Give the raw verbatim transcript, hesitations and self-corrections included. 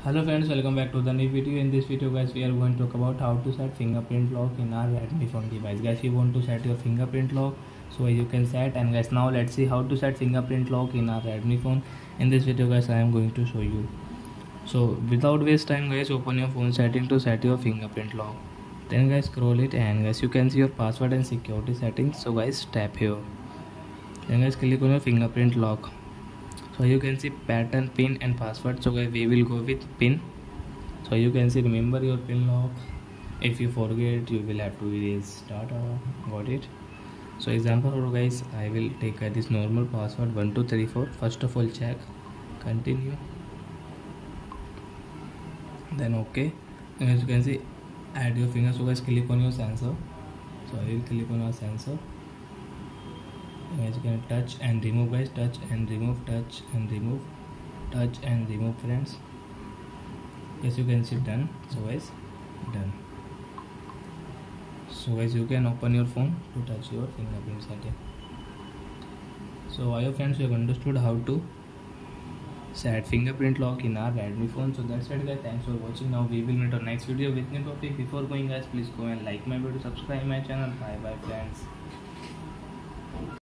Hello friends, welcome back to the new video. In this video guys, we are going to talk about how to set fingerprint lock in our Redmi phone device. Guys, you want to set your fingerprint lock, so you can set. And guys, now let's see how to set fingerprint lock in our Redmi phone. In this video guys, I am going to show you. So without waste time guys, open your phone setting to set your fingerprint lock. Then guys, scroll it and guys, you can see your password and security settings. So guys, tap here. Then guys, click on your fingerprint lock. So you can see pattern, pin and password. So guys, we will go with pin. So you can see remember your pin lock. If you forget, you will have to erase data. Got it? So example guys, I will take uh, this normal password one two three four. First of all check, continue, then okay. And as you can see, add your finger. So guys, click on your sensor. So I will click on our sensor. As you can touch and remove guys, touch and remove, touch and remove, touch and remove friends. Yes, you can see done. So guys, done. So guys, you can open your phone to touch your fingerprint setting. So I hope friends you have understood how to set fingerprint lock in our Redmi phone. So that's it guys, thanks for watching. Now we will meet on next video with new topic. Before going guys, please go and like my video, subscribe my channel. Bye bye friends.